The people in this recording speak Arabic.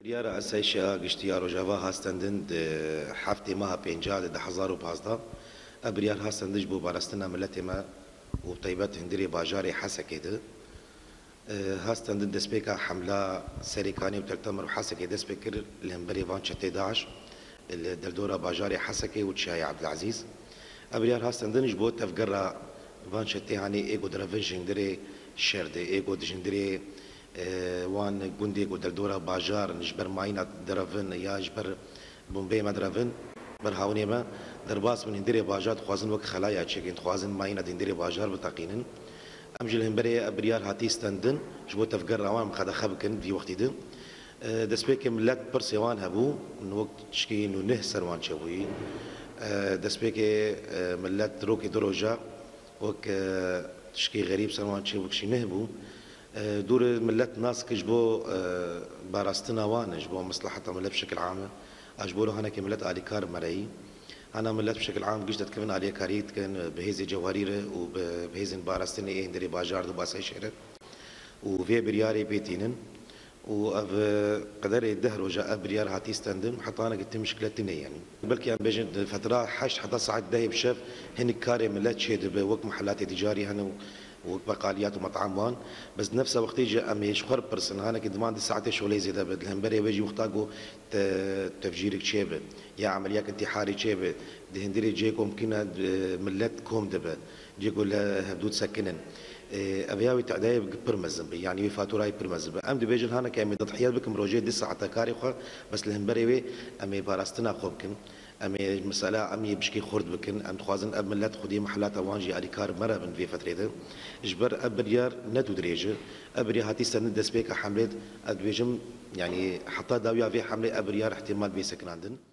دیار اسایشیا گشتیا روجاوا هستندن هفته ماه 50 ده 2015 ابریار هستندش بو بارستنا ملت ما و طیبت هندری باجار حسکه ده هستندن دسپیکا حمله سریکانی و ترتمر حسکه دسپیکر لهمبری وان چته داعش الدردوره باجار حسکه و تشاي عبد العزيز ابریار هستندنش بو تفقرا وان چته هانی ایگو درفن جندری شرده ایگو جندری وان گوندی کو دردورا باجار نجبر ماينات درافن یا جبر بومبي ما درافن بر هاوني ما درباس من هندري باجات خوازن وك خلايا تشيكين خوازن ماينات هندري باجار بتاقينن امجل همبري ابريار هاتي ستندن جبو تفقر روان مخدا خبكن في وقت دن دسبيك ملات برسيوان هبو من وقت تشكي انه نه سروان شوي دسبيك ملات روكي دروجا وك تشكي غريب سروان شوي وكشي نهبو دور ملت ناس كجبو باراستنا وان جبو مصلحتها ملت بشكل عام اجبو له هنا كملت اليكار مري انا ملت بشكل عام قشت كمان اليكاريت كان بهيزي جوهريره وبهيزن باراستني ايه ندري باجار دو باسي شهر وفي برياري بيتينن و قدر الدهر وجاء بريار هاتي ستاندن حتى انا قلت مشكلتنا يعني بلكي بيجن فتره حش حتى ساعات دايب شاف هن كاري ملت شيد بوك محلات تجاري هنا وبقاليات ومطعم وان بس نفس وقت يجي ام يشخر برسن هنا كدمان ساعات شغله زي ده الهمبري بيجي وقتاقو تفجيرك شيبه يا عمليات انتحاري شيبه دهندري جيكم كنا ملتكم دبا جيكو هبدود سكنن ابياوي تعداي برمز يعني فاتوراي برمز ام دي بيجن هنا كامي تضحيات بكم روجي دي ساعه كاري بس الهمبري امي باراستنا خوبكن امي مساله امي بشكي خرد بكن ام تخوازن اب ملات خدي محلات وانجي اليكار مره من في فتره اجبر ابريار ندو دريجه ابري هاتي سند دسبيك حملت ادويجم يعني حتى داويا في حمله ابريار احتمال بيسكن عندن